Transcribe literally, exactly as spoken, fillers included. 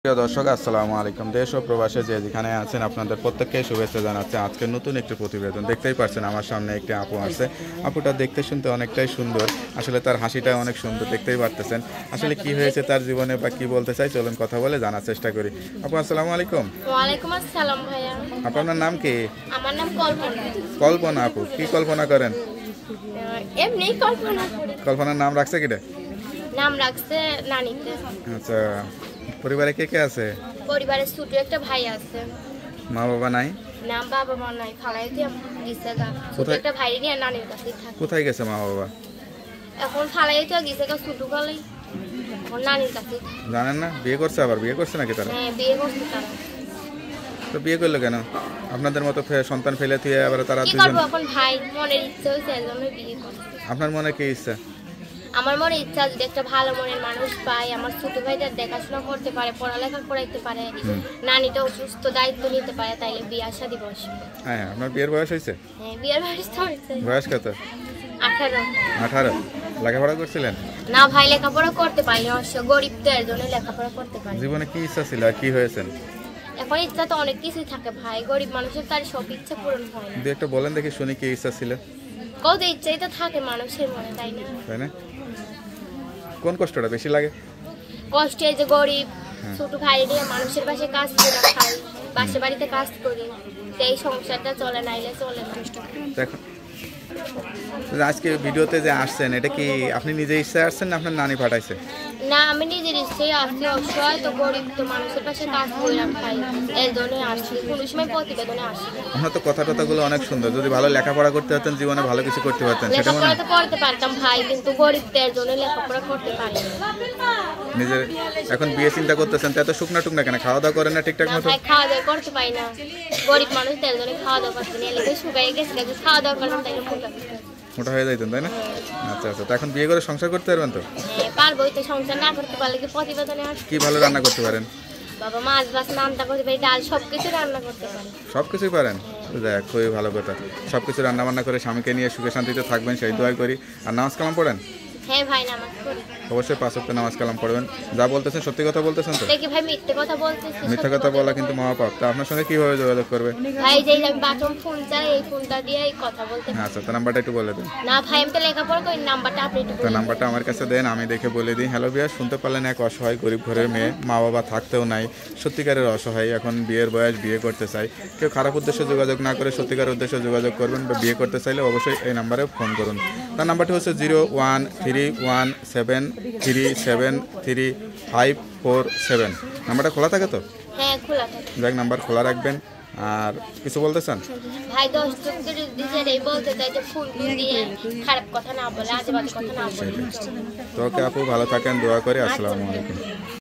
প্রিয় দর্শক আসসালামু আলাইকুম। দেশ ও প্রবাসে যে যেখানে আছেন আপনাদের প্রত্যেককে শুভেচ্ছা জানাচ্ছে আজকের নতুন একটি প্রতিবেদন। দেখতেই পাচ্ছেন আমার সামনে একটি আপু আছে। আপুটা দেখতে শুনতে অনেকটাই সুন্দর, আসলে তার হাসিটা অনেক সুন্দর, দেখতেই পারতেছেন। আসলে কি হয়েছে তার জীবনে বা কি বলতে চাই চলুন কথা বলে জানার চেষ্টা করি। আপু আসসালামু আলাইকুম। ওয়ালাইকুম আসসালাম ভাইয়া। আপনার নাম কি? আমার নাম কল্পনা। কল্পনা। আপু কি কল্পনা করেন? আহ, এমনি কল্পনা করি। কল্পনার নাম রাখছে কিটা? নাম রাখছে নানিতে। আচ্ছা, পরিবারে কে কে আছে? পরিবারের ছোট একটা ভাই আছে। মা বাবা নাই? নাম বাবা মা নাই, খালাই দিয়ে গেছে গা। ছোট কোথায়? একটা ভাই নিয়ে নানির কাছে থাকে। কোথায় গেছে মা বাবা? এখন ফালাই তো গেছে গা ছোট কালেই। এখন নানির কাছে থাকে। জানেন না বিয়ে করছে? আবার বিয়ে করছে নাকি তারা? হ্যাঁ, বিয়ে করছে তারা। তো বিয়ে করলো কেন? আপনাদের মতো ফে- সন্তান ফেলে দিয়ে আবার তারা কি দুজন। করবো এখন ভাই, মনের ইচ্ছা হয়েছে এজন্য বিয়ে করছে। আপনার মনে কি ইচ্ছা? আমার মনে ইচ্ছা যদি একটা ভালো মনের মানুষ পাই, আমার ছোট ভাইটার দেখাশোনা করতে পারে, পড়ালেখা করাইতে পারে, নানিটা অসুস্থ দায়িত্ব নিতে পারে, তাইলে বিয়ে শাদী বসবে। হ্যাঁ হ্যাঁ, আপনার বিয়ের বয়স হয়েছে? হ্যাঁ, বিয়ের বয়স তো হয়েছে বয়স কত? আঠারো। আঠারো। লেখাপড়া করছিলেন? না ভাই, লেখাপড়া করতে পারি না, অবশ্য গরিব তো এর জন্য লেখাপড়া করতে পারি। জীবনে কি ইচ্ছা ছিল আর কি হয়েছেন? এখন ইচ্ছা তো অনেক কিছুই থাকে ভাই, গরিব মানুষের তার সব ইচ্ছা পূরণ হয় না। দু একটা বলেন দেখি শুনি কি ইচ্ছা ছিল, কত ইচ্ছাই তো থাকে মানুষের মনে, তাই না? তাই না? কোন কষ্টটা বেশি লাগে? কষ্ট এই যে গরিব ছোট ভাই নিয়ে মানুষের পাশে কাজ করে খাই, পাশে বাড়িতে কাজ করি, তো এই সংসারটা চলে, নাইলে চলে না। দেখো, আজকে ভিডিওতে যে আসছেন এটা কি আপনি নিজে ইচ্ছা আসছেন না আপনার নানি পাঠাইছে? না, আমি নিজের ইচ্ছেই আসছি, অসহায় তো গরিব তো মানুষের পাশে কাজ করে খাই, এর জন্য আসছি, কোনো সময় প্রতিবেদনে আসি। আপনার তো কথা টথাগুলো অনেক সুন্দর, যদি ভালো লেখাপড়া করতে পারতেন জীবনে ভালো কিছু করতে পারতেন, সেটা মনে লেখাপড়া তো করতে পারতাম ভাই, কিন্তু গরিব তো এর জন্য লেখাপড়া করতে পারি না। নিজের এখন বিয়ে চিন্তা করতেছেন, তো এত শুকনা টুকনা কেন? খাওয়া দাওয়া করেন না ঠিকঠাক না মতো? ভাই, খাওয়া দাওয়া করতে পারি না, গরিব মানুষ তো এর জন্য খাওয়া দাওয়া করতে না, এলাকায় শুকাই গেছে, কিন্তু খাওয়া দাওয়া করলাম তাইলে মোটা। মোটা হয়ে যাইতেন তাই না? আচ্ছা আচ্ছা, তো এখন বিয়ে করে সংসার করতে পারবেন তো? হ্যাঁ, পারবো, তো সংসার না করতে পারলে কি প্রতিবেদনে আসছি? কি ভালো রান্না করতে পারেন? বাবা মাছ বাছ রান্না করতে পারি, ডাল সব কিছু রান্না করতে পারি। সব কিছুই পারেন? তো দেখ, খুবই ভালো কথা। সব কিছু রান্না বান্না করে স্বামীকে নিয়ে সুখে শান্তিতে থাকবেন সেই দোয়াই করি। আর নামাজ কালাম পড়েন? হ্যাঁ ভাই, নামাজ পড়ি। অবশ্যই পাঁচ ওয়াক্ত নামাজ কালাম পড়বেন। যা বলতেছেন সত্যি কথা বলতেছেন তো? দেখি ভাই, মিথ্যে কথা বলতেছি? মিথ্যা কথা বলা কিন্তু মহাপাপ। তা আপনার সঙ্গে কিভাবে যোগাযোগ করবে? ভাই, যে আমি বাথরুম ফোন চাই, এই ফোনটা দিয়ে এই কথা বলতে। আচ্ছা, তো নাম্বারটা একটু বলে দেন। না ভাই, আমি তো লেখাপড়া করি, নাম্বারটা আপনি একটু তো বলুন। নাম্বারটা আমার কাছে দেন, আমি দেখে বলে দিই। হ্যালো বিয়ার, শুনতে পারলেন এক অসহায় গরিব ঘরের মেয়ে, মা বাবা থাকতেও নাই, সত্যিকারের অসহায়, এখন বিয়ের বয়স, বিয়ে করতে চাই। কেউ খারাপ উদ্দেশ্যে যোগাযোগ না করে সত্যিকারের উদ্দেশ্যে যোগাযোগ করবেন, বা বিয়ে করতে চাইলে অবশ্যই এই নাম্বারে ফোন করুন। তার নাম্বারটি হচ্ছে zero one three one seven three seven three five four seven. নাম্বারটা খোলা থাকে তো? হ্যাঁ, খোলা থাকে। যাক, নাম্বার খোলা রাখবেন। আর কিছু বলতে চান? ভাই, দশ চোখের দিকে এই বলতে চাই যে ফুল দিয়ে খারাপ কথা না বলে, আজে বাজে কথা না বলে। তো ওকে আপু, ভালো থাকেন, দোয়া করে। আসসালামু আলাইকুম।